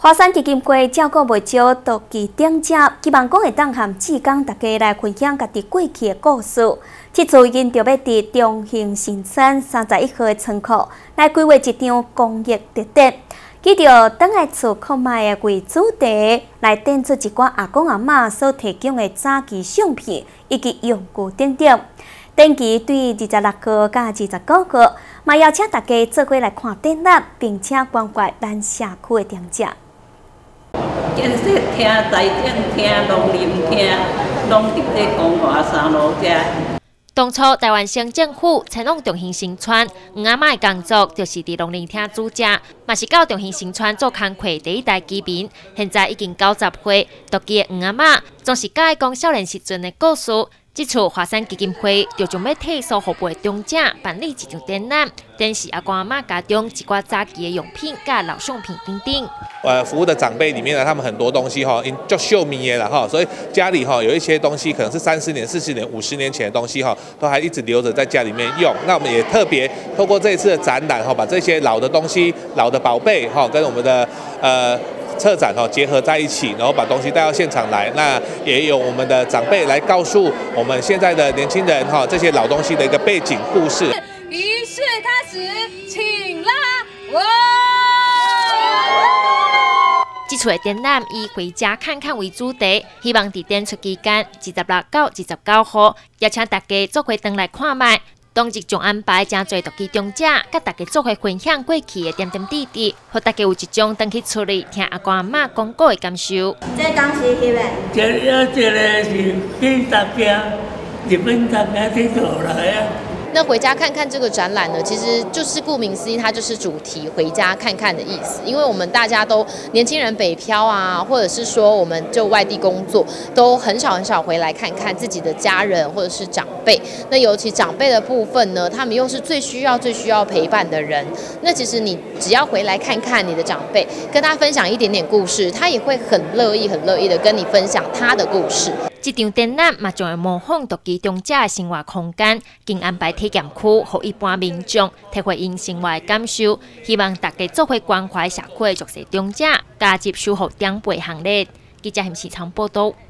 华山基金会照顾未少独居长者，希望讲会当和志工大家来分享家己过去的故事。这次因着要伫中兴新村31号的仓库来规划一场公益特展，记着倒来厝看卖的为主题，来展出一寡阿公阿嬷所提供的早期相片以及用具等等。展期对26号到29号，嘛邀请大家做伙来看展览，并且关怀咱社区的长者。 建设厅、财政厅、农林厅，拢伫咧光华三路遮。 当初台湾省政府采用中兴新村，黄阿嬷的工作就是伫农林厅主责，嘛是到中兴新村做工课第一代居民。现在已经90岁，独居的黄阿嬷总是介讲少年时阵的故事。这次华山基金会就准备替所服务的长者办理一场展览，展示阿公阿嬷家中一寡早期的用品、甲老相片等等。 服务的长辈里面呢，他们很多东西就秀米的了哈，所以家里有一些东西可能是30年、40年、50年前的东西都还一直留着在家里面用。那我们也特别透过这一次的展览把这些老的东西、老的宝贝跟我们的策展结合在一起，然后把东西带到现场来。那也有我们的长辈来告诉我们现在的年轻人这些老东西的一个背景故事。 仪式开始，请啦！哇！ 这次的展览以回家看看为主题，希望在展出期间26到29号，邀请大家做伙回来看卖。当日将安排真侪独居长者，甲大家做伙分享过去的点点滴滴，互大家有一种回去厝里听阿公阿嬷讲过的感受。 这当时翕的， 这个是去搭边，日本搭边去做来啊。 那回家看看这个展览呢，其实就是顾名思义，它就是主题回家看看的意思。因为我们大家都年轻人北漂啊，或者是说我们就外地工作，都很少回来看看自己的家人或者是长辈。那尤其长辈的部分呢，他们又是最需要陪伴的人。那其实你只要回来看看你的长辈，跟他分享一点点故事，他也会很乐意的跟你分享他的故事。 这场展览嘛，将会模仿独居长者的生活空间，并安排体验区，让一般民众体会因生活的感受。希望大家做伙关怀社区的弱势长者，加入守护长辈行列。记者陈世昌报道。